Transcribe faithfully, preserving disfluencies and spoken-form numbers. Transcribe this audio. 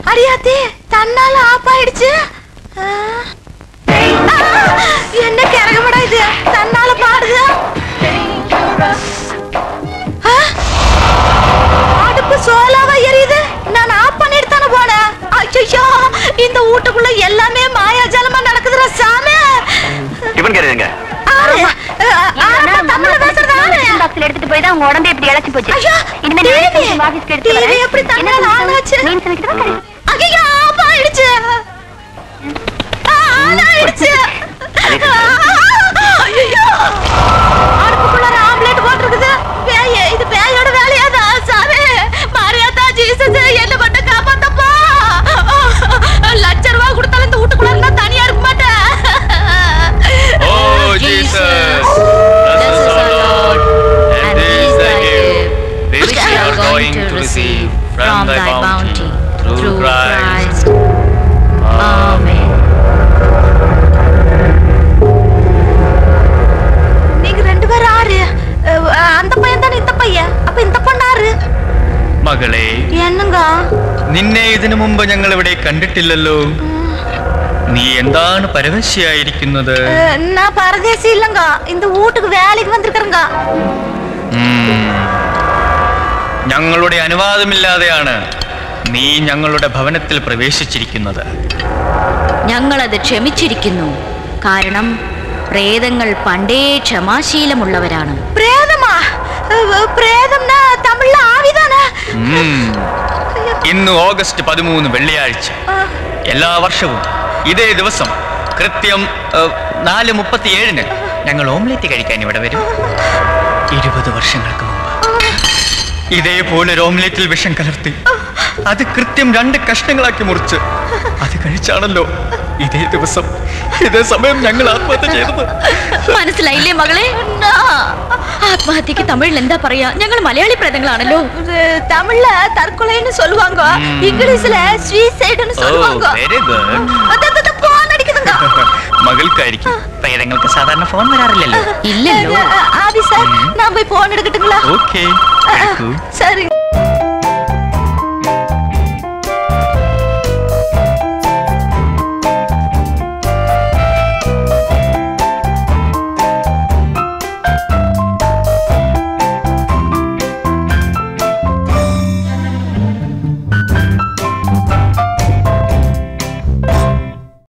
அடியாத்தே தன்னால ஆப் ஆயிடுச்சு. என்ன கரகமடா இது தன்னால பாடுது. அடுப்பு சோலாவா எரியுது. நான் ஆப் பண்ணிட்டு தானே போனேன். ஐயோ இந்த வீட்டுக்குள்ள எல்லாமே மாயாஜாலமா நடக்குதுடா சாமி. இவன் கேளுங்க. எடுத்துட்டு போய் தான் உங்க உடம்பே இப்படி இழைச்சு போச்சு. இனிமே ஆபீஸ்க்கு எடுத்து வரேன். எப்படி தன்னால ஆனாச்சு? நீ சொல்லிட்டு தான் கரெக்ட். ஐயோ ஆப் ஆயிடுச்சு. ஆனாயிடுச்சு. ஐயோ அடுப்புக்குள்ள ஆம்லெட் போட்டுருக்குது. பேய் இது பேயோட வேலையாதா சாமி. மாரியாத்தா ஜீசஸ் என்ன பண்ண காப்பாத்தப்பா. லட்ச ரூபா கொடுத்தாலும் இந்த வீட்டுக்குள்ள இருந்தா தனியா இருக்க மாட்டேன். Oh Jesus bless us our Lord and this thy gift which we are going to receive from thy bounty through Christ. Amen. நீங்க ரெண்டு பேரும் ஆறு. அந்த பையன் தானே இந்த பையன். அப்ப இந்த பொண்ணாரு? മകളെ என்னங்க നിന്നെ ഇതിനു മുമ്പ് ഞങ്ങൾ ഇവിടെ കണ്ടിട്ടില്ലല്ലോ. നീ എന്താണ് പരവശയായിരിക്കുന്നത്? நான் பரதேசி இல்லங்க. இந்த வீட்டுக்கு வேலைக்கு வந்திருக்கறங்க. ഞങ്ങളുടെ അനുവാദമില്ലാതെയാണ് നീ ഞങ്ങളുടെ ഭവനത്തിൽ പ്രവേശിച്ചിരിക്കുന്നത്. ഞങ്ങളത് ക്ഷമിച്ചിരിക്കുന്നു. കാരണം പ്രേതങ്ങൾ പണ്ടേ ക്ഷമാശീലമുള്ളവരാണ്. പ്രേതമാ? പ്രേതംനാ തമിഴിൽ ആവിതാനാ? ഇന്ന് ഓഗസ്റ്റ് പതിമൂന്ന് വെള്ളിയാഴ്ച. എല്ലാ വർഷവും ഇതേ ദിവസം കൃത്യം നാല് മുപ്പത്തി ഏഴിന് ഞങ്ങൾ ഓംലെറ്റ് കഴിക്കാൻ ഇവിടെ വരും. ഇരുപത് വർഷങ്ങൾക്ക് മുമ്പ് ഇതേപോലെ ഒരു ഓംലെറ്റിൽ വിഷം കലർത്തി അത് കൃത്യം രണ്ട് കഷ്ണങ്ങളാക്കി മുറിച്ച് അത് കഴിച്ചാണല്ലോ ഇതേ ദിവസം ഇതേ സമയം ഞങ്ങൾ ആത്മഹത്യ ചെയ്തത്. മനസ്സിലായില്ലേ മകളെ? ആത്മഹത്യക്ക് തമിഴിൽ എന്താ പറയാ? ഞങ്ങൾ മലയാളി പ്രേതങ്ങളാണല്ലോ. തമിഴില് തർക്കൊലയെന്ന് சொல்லுவாங்க, ഇംഗ്ലീഷില് സൂയിസൈഡ്ന്ന് சொல்லுவாங்க. Very good. അതെന്താ ഫോൺ അടിക്കുന്നുണ്ടോ? മകൾക്കായിരിക്കും. പ്രേതങ്ങൾക്ക് സാധാരണ ഫോൺ വരാറില്ലല്ലോ. ഇല്ലല്ലോ. ആവി സാർ, ഞാൻ പോയി ഫോൺ എടുക്കട്ടുங்களா? ഓക്കേ. சரி.